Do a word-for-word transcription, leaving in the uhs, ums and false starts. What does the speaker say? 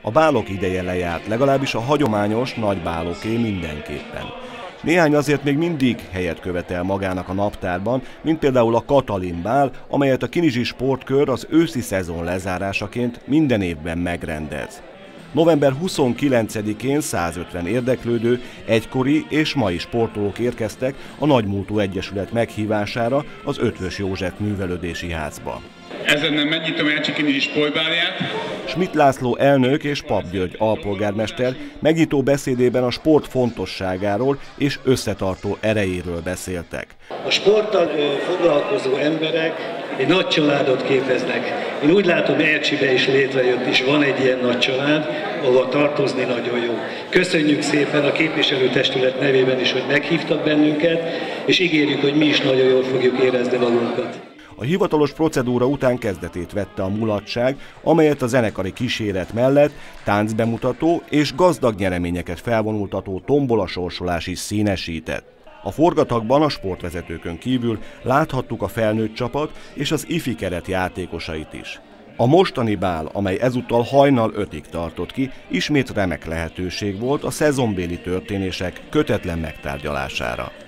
A bálok ideje lejárt, legalábbis a hagyományos nagy báloké mindenképpen. Néhány azért még mindig helyet követel magának a naptárban, mint például a Katalin bál, amelyet a Kinizsi Sportkör az őszi szezon lezárásaként minden évben megrendez. november huszonkilencedikén százötven érdeklődő, egykori és mai sportolók érkeztek a Nagymúltú Egyesület meghívására az Eötvös József Művelődési Házba. Ezennel megnyitom Ercsi Kinizsi sportbálját. Schmidt László elnök és Pap György alpolgármester megnyitó beszédében a sport fontosságáról és összetartó erejéről beszéltek. A sporttal foglalkozó emberek egy nagy családot képeznek. Én úgy látom, Ercsibe is létrejött, és van egy ilyen nagy család, ahova tartozni nagyon jó. Köszönjük szépen a képviselőtestület nevében is, hogy meghívtak bennünket, és ígérjük, hogy mi is nagyon jól fogjuk érezni magunkat. A hivatalos procedúra után kezdetét vette a mulatság, amelyet a zenekari kíséret mellett táncbemutató és gazdag nyereményeket felvonultató tombolasorsolás is színesített. A forgatagban a sportvezetőkön kívül láthattuk a felnőtt csapat és az ifi keret játékosait is. A mostani bál, amely ezúttal hajnal ötig tartott ki, ismét remek lehetőség volt a szezonbéli történések kötetlen megtárgyalására.